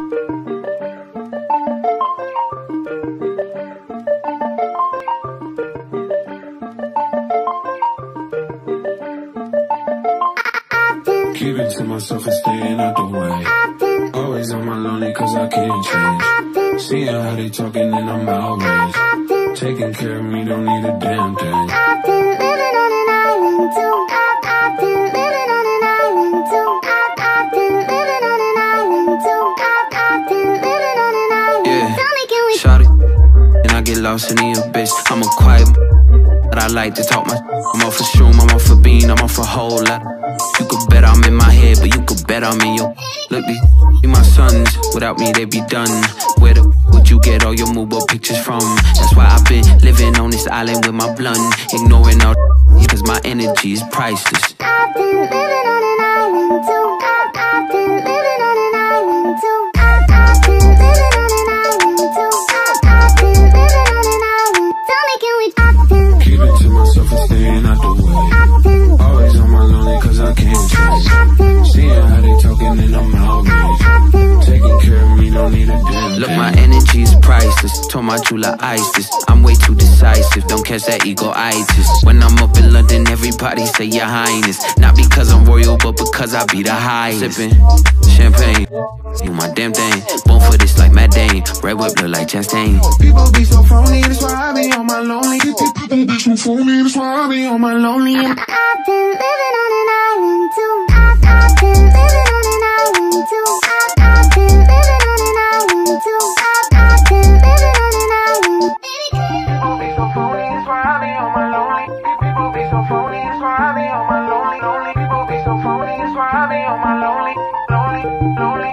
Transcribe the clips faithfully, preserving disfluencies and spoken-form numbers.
Keep it to myself and staying out the way. Always on my lonely cause I can't change. Seeing how they talking and I'm outraged. Taking care of me, don't need a damn thing. I've been living on an island too. I've been living on an island too. I've been living on an island too. I've been living on an island. Yeah. Tell me, can we Shout it, and I get lost in the abyss. I'm a quiet, but I like to talk my. I'm off for shroom, I'm off for bean, I'm off for whole lot. You could bet I'm in my head, but you could bet I'm in your. Look, these be my sons. Without me, they be done. Where the would you get all your mobile pictures from? That's why I've been living on this island with my blunt, ignoring all cause my energy is priceless. I've been living on an island too. I've been living on an island too. I've been living on an island too. I've been living on an island. Tell me, can we? I've been Keep it to myself and staying out the way. Always on my lonely cause I can't change. Seeing how they talking and I'm outraged. Taking care of me, don't need a damn thing. Look, my energy is priceless. Told my Jula ISIS. I'm way too decisive. Don't catch that ego-itis. When I'm up in London, everybody say your highness. Not because I'm royal, but because I be the highest. Sipping champagne, do my damn thing. Born for this like Matt Dane. Red whip look like Chastain. People be so phony, that's why I be on my lonely. People be so phony, that's why I be on my lonely. I've been living on an island too. I've been living on an island too. I've been living on an island too. I've been living on an island. People be so phony, that's why I be on my lonely. People be so phony, that's why I be on my lonely. Lonely people be so phony, that's why I be on my lonely, lonely, lonely.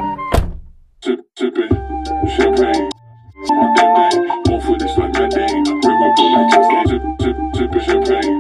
Sip, sipping champagne, my damn name. Born for this like Matt Dane. Red whip look like Chastain. Sip, sip, sipping champagne.